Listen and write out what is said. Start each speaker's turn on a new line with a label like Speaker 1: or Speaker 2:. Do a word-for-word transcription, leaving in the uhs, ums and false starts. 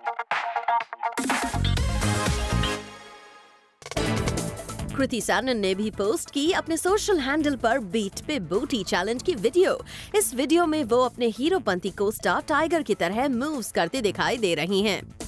Speaker 1: कृति सैनन ने भी पोस्ट की अपने सोशल हैंडल पर बीट पे बूटी चैलेंज की वीडियो। इस वीडियो में वो अपने हीरोपंती को स्टार टाइगर की तरह मूव्स करते दिखाई दे रही हैं।